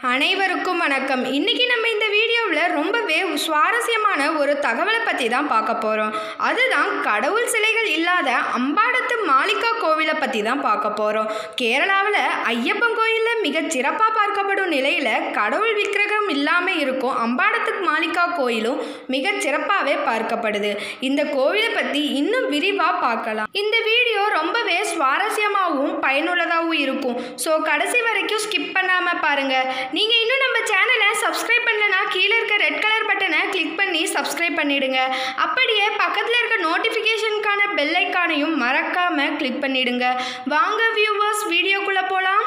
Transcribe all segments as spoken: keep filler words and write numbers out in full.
அனைவருக்கும் வணக்கம். இன்றைக்கி நம்ம இந்த வீடியோவில் ரொம்பவே சுவாரஸ்யமான ஒரு தகவலை பற்றி தான் பார்க்க போகிறோம். அதுதான் கடவுள் சிலைகள் இல்லாத அம்பாடத்து மாளிகா கோவிலை பற்றி தான் பார்க்க போகிறோம். கேரளாவில் ஐயப்பன் கோயிலில் மிக சிறப்பாக பார்க்கப்படும் நிலையில் கடவுள் விக்கிரகம் இல்லாமல் இருக்கும் அம்பாடத்து மாளிகா கோயிலும் மிக சிறப்பாகவே பார்க்கப்படுது. இந்த கோவிலை பற்றி இன்னும் விரிவாக பார்க்கலாம். இந்த வீடியோ ரொம்பவே சுவாரஸ்யமாகவும் பயனுள்ளதாகவும் இருக்கும். ஸோ கடைசி வரைக்கும் ஸ்கிப் பண்ணாமல் பாருங்கள். நீங்கள் இன்னும் நம்ம சேனலை சப்ஸ்கிரைப் பண்ணலனா கீழே இருக்க ரெட் கலர் பட்டனை கிளிக் பண்ணி சப்ஸ்கிரைப் பண்ணிடுங்க. அப்படியே பக்கத்தில் இருக்க நோட்டிஃபிகேஷனுக்கான பெல் ஐக்கானையும் மறக்காமல் கிளிக் பண்ணிடுங்க. வாங்க வியூவர்ஸ், வீடியோக்குள்ளே போகலாம்.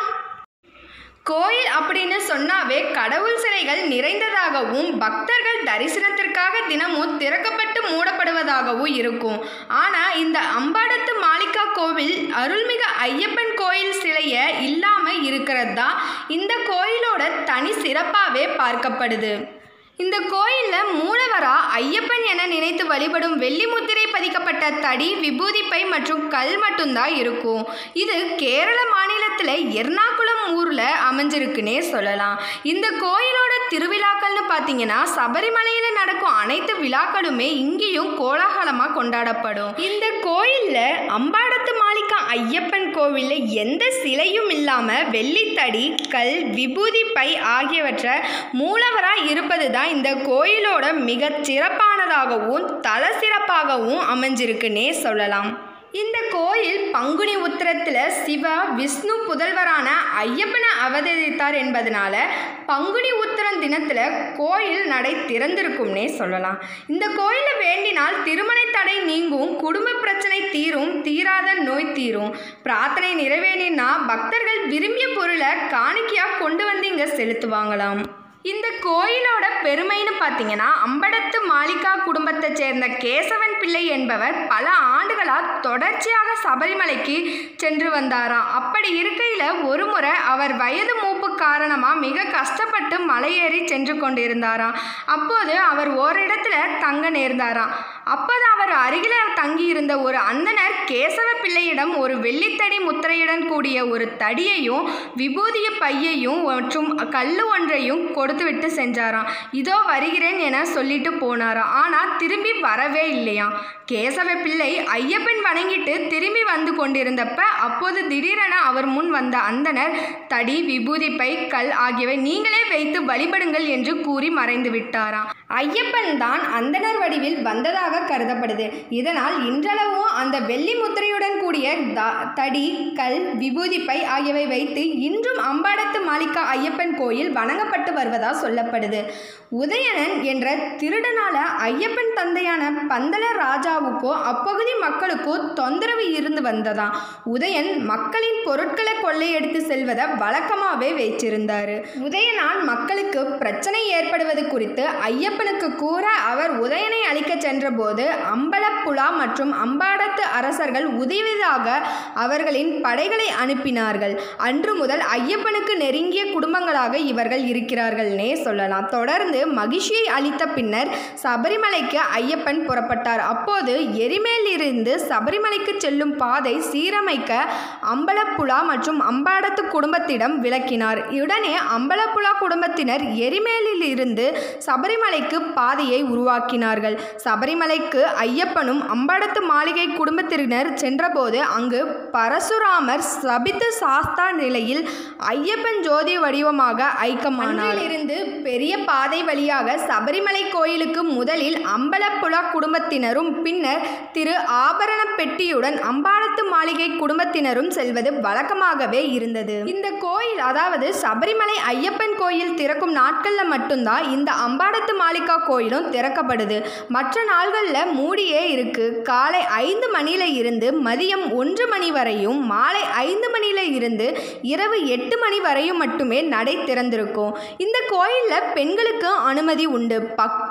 கோயில் அப்படின்னு சொன்னாவே கடவுள் சிலைகள் நிறைந்ததாகவும் பக்தர்கள் தரிசனத்திற்காக தினமும் திறக்கப்பட்டு மூடப்படுவதாகவும் இருக்கும். ஆனால் இந்த அம்பாடத்து மாளிகா கோவில் அருள்மிகு ஐயப்பன் கோயில் சிலையை இல்லாமல் இருக்கிறது தான் இந்த கோயிலோட தனி சிறப்பாகவே பார்க்கப்படுது. இந்த கோயிலில் மூலவரா ஐயப்பன் என நினைத்து வழிபடும் வெள்ளி முத்திரை பதிக்கப்பட்ட தடி, விபூதி பை மற்றும் கல் மட்டும்தான் இருக்கும். இது கேரள மாநிலத்தில் எர்ணாகுளம் ஊரில் அமைஞ்சிருக்குன்னே சொல்லலாம். இந்த கோயிலோட திருவிழாக்கள்னு பார்த்தீங்கன்னா சபரிமலையில் நடக்கும் அனைத்து விழாக்களுமே இங்கேயும் கோலாகலமாக கொண்டாடப்படும். இந்த கோயிலில் அம்பாடத்து மாளிகா ஐயப்பன் கோவிலில் எந்த சிலையும் இல்லாமல் வெள்ளித்தடி, கல், விபூதி பை ஆகியவற்றை மூலவராக இருப்பது தான் இந்த கோயிலோட மிக சிறப்பானதாகவும் தல சிறப்பாகவும் அமைஞ்சிருக்குன்னே சொல்லலாம். இந்த கோயில் பங்குனி உத்திரத்தில் சிவா விஷ்ணு புதல்வரான ஐயப்பனை அவதரித்தார் என்பதனால பங்குனி உத்திரம் தினத்தில் கோயில் நடை திறந்திருக்கும்னே சொல்லலாம். இந்த கோயிலை வேண்டினால் திருமண தடை நீங்கும், குடும்ப பிரச்சனை தீரும், தீராத நோய் தீரும். பிரார்த்தனை நிறைவேறினா பக்தர்கள் விரும்பிய பொருளை காணிக்கையாக கொண்டு வந்து இங்கே செலுத்துவாங்களாம். இந்த கோயிலோட பெருமைன்னு பார்த்தீங்கன்னா அம்படத்து மாளிகா குடும்பத்தை சேர்ந்த கேசவன் பிள்ளை என்பவர் பல ஆண்டுகளாக தொடர்ச்சியாக சபரிமலைக்கு சென்று வந்தாராம். அப்படி இருக்கையில் ஒரு முறை அவர் வயது மூப்பு காரணமாக மிக கஷ்டப்பட்டு மலையேறி சென்று கொண்டிருந்தாராம். அப்போது அவர் ஓரிடத்துல தங்க நேர்ந்தாராம். அப்போது அவர் அருகில் தங்கியிருந்த ஒரு அந்தனர் கேசவ பிள்ளையிடம் ஒரு வெள்ளித்தடி முத்திரையுடன் கூடிய ஒரு தடியையும் விபூதிய பையையும் மற்றும் கல்லு ஒன்றையும் கொடுத்துவிட்டு சென்றாராம். இதோ வருகிறேன் என சொல்லிட்டு போனாராம். ஆனால் திரும்பி வரவே இல்லையாம். கேசவ பிள்ளை ஐயப்பன் வணங்கிட்டு திரும்பி வந்து கொண்டிருந்தப்ப அப்போது திடீரென அவர் முன் வந்த அந்தனர் தடி, விபூதி பை, கல் ஆகியவை நீங்களே வைத்து வழிபடுங்கள் என்று கூறி மறைந்து விட்டாராம். ஐயப்பன் தான் அந்தனர் வடிவில் வந்ததாக கருதப்படுது. இதனால் இன்றளவும் அந்த வெள்ளி முத்திரையுடன் கூடிய தடி, கல், விபூதி பை ஆகியவை வைத்து இன்றும் அம்பாடத்து மாளிகா ஐயப்பன் கோயில் வணங்கப்பட்டு வருவதா சொல்லப்படுது. உதயணன் என்ற திருடனால ஐயப்பன் தந்தையான பந்தல ராஜாவுக்கோ அப்பகுதி மக்களுக்கோ தொந்தரவு இருந்து வந்ததாம். உதயன் மக்களின் பொருட்களை கொள்ளையடித்து செல்வதை வழக்கமாகவே வைச்சிருந்தார். உதயனால் மக்களுக்கு பிரச்சனை ஏற்படுவது குறித்து ஐயப்பனுக்கு கூற அவர் உதயனை அழிக்க சென்றபோது அம்பலப்புழா மற்றும் அம்பாடத்து அரசர்கள் உதவியாக அவர்களின் படைகளை அனுப்பினார்கள். அன்று முதல் ஐயப்பனுக்கு நெருங்கிய குடும்பங்களாக இவர்கள் இருக்கிறார்கள்னே சொல்லலாம். தொடர்ந்து மகிழ்ச்சியை அளித்த பின்னர் சபரிமலைக்கு ஐயப்பன் புறப்பட்டார். அப்போது எரிமேலிருந்து சபரிமலைக்கு செல்லும் பாதை சீரமைக்க அம்பலப்புழா மற்றும் அம்பாடத்து குடும்பத்திடம் விளக்கினார். உடனே அம்பலப்புழா குடும்பத்தினர் எரிமேலில் இருந்து சபரிமலைக்கு பாதையை உருவாக்கினார்கள். சபரிமலைக்கு ஐயப்பனும் அம்பாடத்து மாளிகை குடும்பத்தினர் சென்றபோது அங்கு பரசுராமர் சபித்து சாஸ்தா நிலையில் ஐயப்பன் ஜோதி வடிவமாக ஐக்கியமானார். இருந்து பெரிய பாதை வழியாக சபரிமலை கோயிலுக்கு முதலில் அம்பலப்புழா குடும்பத்தினரும் பின்னர் திரு ஆபரண பெட்டியுடன் அம்பாடத்து மாளிகை குடும்பத்தினரும் செல்வது வழக்கமாகவே இருந்தது. இந்த கோயில், அதாவது சபரிமலை ஐயப்பன் கோயில் திறக்கும் நாட்களில் மட்டும்தான் இந்த அம்பாடத்து மாளிகா கோயிலும் திறக்கப்படுது. மற்ற நாள்களில் மூடியே இருக்கு. காலை ஐந்து மணியில இருந்து மதியம் ஒன்று மணி வரையும், மாலை ஐந்து மணியில இருந்து இரவு எட்டு மணி வரையும் மட்டுமே நடை திறந்திருக்கும். இந்த கோயிலில் பெண்களுக்கு அனுமதி உண்டு. பக்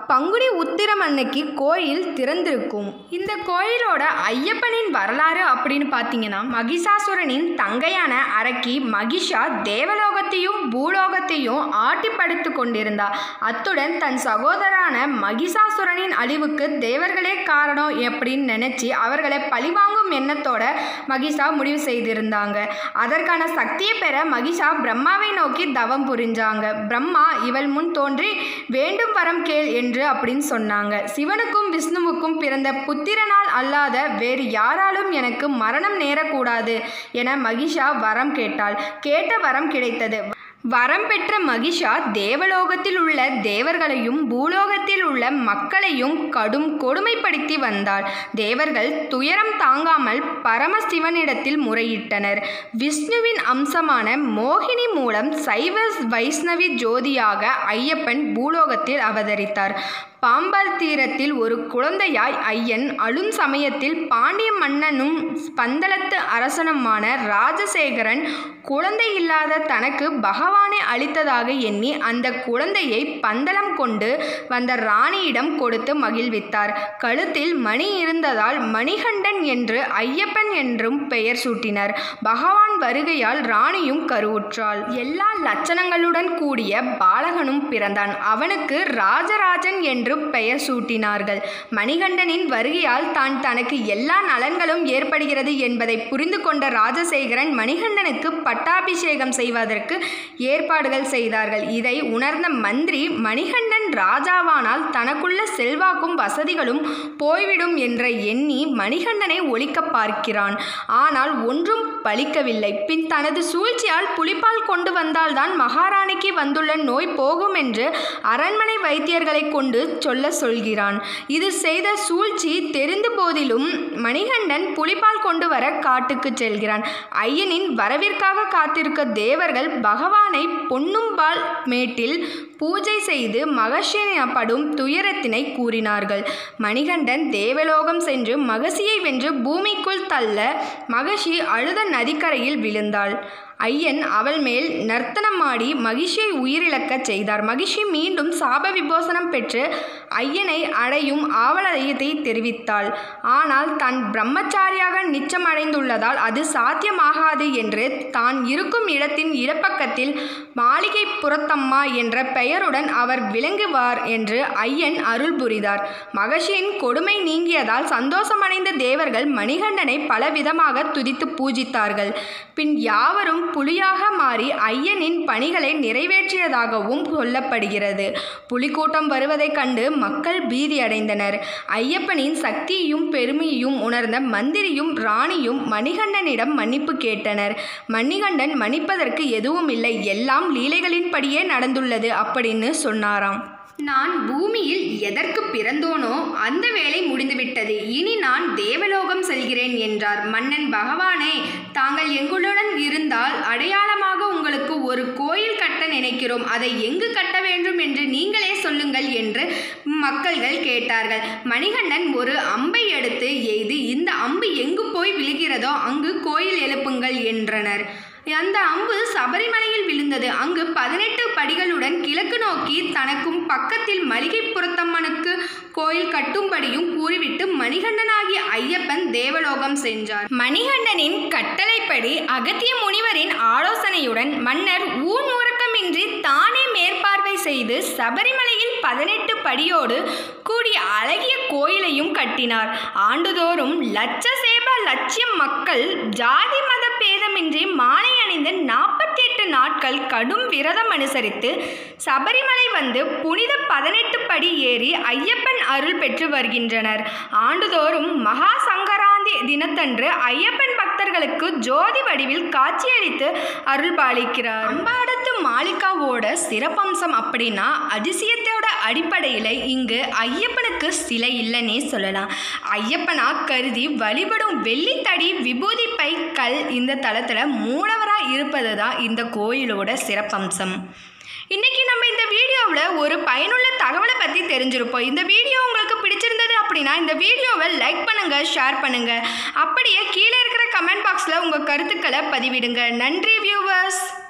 பங்குனி உத்திரம் அன்னைக்கு கோயில் திறந்திருக்கும். இந்த கோயிலோட ஐயப்பனின் வரலாறு அப்படின்னு பார்த்தீங்கன்னா, மகிஷாசுரனின் தங்கையான அரக்கி மகிஷா தேவலோகத்தையும் பூலோகத்தையும் ஆட்டி படுத்து கொண்டிருந்தார். அத்துடன் தன் சகோதரான மகிஷாசுரனின் அழிவுக்கு தேவர்களே காரணம் அப்படின்னு நினைச்சு அவர்களை பழிவாங்கும் எண்ணத்தோட மகிஷா முடிவு செய்திருந்தாங்க. அதற்கான சக்தியை பெற மகிஷா பிரம்மாவை நோக்கி தவம் புரிஞ்சாங்க. பிரம்மா இவள் முன் தோன்றி வேண்டும் வரம் கேள் என்று அப்படின்னு சொன்னாங்க. சிவனுக்கும் விஷ்ணுவுக்கும் பிறந்த புத்திரனால் அல்லாத வேறு யாராலும் எனக்கு மரணம் நேரக்கூடாது என மகிஷா வரம் கேட்டாள். கேட்ட வரம் கிடைத்தது. வரம் பெற்ற மகிஷா தேவலோகத்தில் உள்ள தேவர்களையும் பூலோகத்தில் உள்ள மக்களையும் கடும் கொடுமைப்படுத்தி வந்தாள். தேவர்கள் துயரம் தாங்காமல் பரமசிவனிடத்தில் முறையிட்டனர். விஷ்ணுவின் அம்சமான மோகினி மூலம் சைவ வைஷ்ணவி ஜோதியாக ஐயப்பன் பூலோகத்தில் அவதரித்தார். பாம்பால் தீரத்தில் ஒரு குழந்தையாய் ஐயன் அழும் சமயத்தில் பாண்டிய மன்னனும் பந்தளத்து அரசனுமான ராஜசேகரன் குழந்தை இல்லாத தனக்கு பகவானை அளித்ததாக எண்ணி அந்த குழந்தையை பந்தளம் கொண்டு வந்த ராணியிடம் கொடுத்து மகிழ்வித்தார். கழுத்தில் மணி இருந்ததால் மணிகண்டன் என்று ஐயப்பன் என்றும் பெயர் சூட்டினர். பகவான் வருகையால் ராணியும் கருவுற்றாள். எல்லா லட்சணங்களுடன் கூடிய பாலகனும் பிறந்தான். அவனுக்கு ராஜராஜன் என்று பெயர் சூட்டினார்கள். மணிகண்டனின் வருகையால் தான் தனக்கு எல்லா நலன்களும் ஏற்படுகிறது என்பதை புரிந்து கொண்ட ராஜசேகரன் மணிகண்டனுக்கு பட்டாபிஷேகம் செய்வதற்கு ஏற்பாடுகள் செய்தார்கள். இதை உணர்ந்த மந்திரி மணிகண்டன் ராஜாவானால் தனக்குள்ள செல்வாக்கும் வசதிகளும் போய்விடும் என்ற எண்ணி மணிகண்டனை ஒழிக்க பார்க்கிறான். ஆனால் ஒன்றும் பலிக்கவில்லை. பின் தனது சூழ்ச்சியால் புலிப்பால் கொண்டு வந்தால்தான் மகாராணிக்கு வந்துள்ள நோய் போகும் என்று அரண்மனை வைத்தியர்களை கொண்டு சொல்ல சொல்கிறான். இது செய்த சூழ்ச்சி தெரிந்த போதிலும் மணிகண்டன் புலிப்பால் கொண்டு வர காட்டுக்கு செல்கிறான். ஐயனின் வரவிற்காக காத்திருக்க தேவர்கள் பகவானை பொன்னும்பால் மேட்டில் பூஜை செய்து மகர்ஷியப்படும் துயரத்தினை கூறினார்கள். மணிகண்டன் தேவலோகம் சென்று மகசியை வென்று பூமிக்குள் தள்ள மகர்ஷி அழுத நதிக்கரையில் விழுந்தாள். ஐயன் அவள் மேல் நர்த்தனமாடி மகிஷியை உயிரிழக்கச் செய்தார். மகிஷி மீண்டும் சாப விமோசனம் பெற்று ஐயனை அடையும் ஆவலத்தை தெரிவித்தாள். ஆனால் தான் பிரம்மச்சாரியாக நிச்சயமடைந்துள்ளதால் அது சாத்தியமாகாது என்று தான் இருக்கும் இடத்தின் இடப்பக்கத்தில் மாளிகை புறத்தம்மா என்ற பெயருடன் அவர் விளங்குவார் என்று ஐயன் அருள் புரிந்தார். மகர்ஷியின் கொடுமை நீங்கியதால் சந்தோஷமடைந்த தேவர்கள் மணிகண்டனை பலவிதமாக துதித்து பூஜித்தார்கள். பின் யாவரும் புலியாக மாறி ஐயனின் பணிகளை நிறைவேற்றியதாகவும் சொல்லப்படுகிறது. புலிக்கூட்டம் வருவதைக் கண்டு மக்கள் பீதியடைந்தனர். ஐயப்பனின் சக்தியையும் பெருமையையும் உணர்ந்த மந்திரியும் ராணியும் மணிகண்டனிடம் மன்னிப்பு கேட்டனர். மணிகண்டன் மன்னிப்பதற்கு எதுவும் இல்லை, எல்லாம் லீலைகளின்படியே நடந்துள்ளது அப்படின்னு சொன்னாராம். நான் பூமியில் எதற்கு பிறந்தோனோ அந்த வேலை முடிந்துவிட்டது. இனி நான் தேவலோகம் செல்கிறேன் என்றார். மன்னன் பகவானே, தாங்கள் எங்களுடன் இருந்தால் அடையாளமாக உங்களுக்கு ஒரு கோயில் கட்ட நினைக்கிறோம். அதை எங்கு கட்ட வேண்டும் என்று நீங்களே சொல்லுங்கள் என்று மக்கள்கள் கேட்டார்கள். மணிகண்டன் ஒரு அம்பை எடுத்து எய்து இந்த அம்பு எங்கு போய் விழுகிறதோ அங்கு கோயில் எழுப்புங்கள் என்றனர். அந்த அம்பு சபரிமலையில் விழுந்தது. அங்கு பதினெட்டு படிகளுடன் கிழக்கு நோக்கி தனக்கும் பக்கத்தில் மளிகை புறத்தம்மனுக்கு கோயில் கட்டும்படியும் கூறிவிட்டு மணிகண்டனாகிய ஐயப்பன் தேவலோகம் சென்றார். மணிகண்டனின் கட்டளைப்படி அகத்திய முனிவரின் ஆலோசனையுடன் மன்னர் ஊன் உறக்கமின்றி தானே மேற்பார்வை செய்து சபரிமலையில் பதினெட்டு படியோடு கூடிய அழகிய கோயிலையும் கட்டினார். ஆண்டுதோறும் லட்ச சேப லட்சியம் மக்கள் ஜாதி மத பேதமின்றி மாலை அணிந்து நாற்பத்தி எட்டு நாட்கள் கடும் விரதம் அனுசரித்து சபரிமலை வந்து புனித பதினெட்டு படி ஏறி ஐயப்பன் அருள் பெற்று வருகின்றனர். ஆண்டுதோறும் மகா சங்கராந்தி தினத்தன்று ஐயப்பன் பக்தர்களுக்கு ஜோதி வடிவில் காட்சியளித்து அருள் பாலிக்கிறார். அம்பாடத்து மாளிகாவோட சிறப்பம்சம் அப்படின்னா அதிசயத்தோட அடிப்படையில் இங்கு ஐயப்பனுக்கு சிலை இல்லைன்னே சொல்லலாம். ஐயப்பனா கருதி வழிபடும் வெள்ளித்தடி விபூதி பை கல் இந்த தளத்தில் மூலவராக இருப்பது தான் இந்த கோயிலோட சிறப்பம்சம். இன்றைக்கி நம்ம இந்த வீடியோவில் ஒரு பயனுள்ள தகவலை பற்றி தெரிஞ்சிருப்போம். இந்த வீடியோ உங்களுக்கு பிடிச்சிருந்தது அப்படின்னா இந்த வீடியோவை லைக் பண்ணுங்கள், ஷேர் பண்ணுங்கள். அப்படியே கீழே இருக்கிற கமெண்ட் பாக்ஸில் உங்கள் கருத்துக்களை பதிவிடுங்க. நன்றி வியூவர்ஸ்.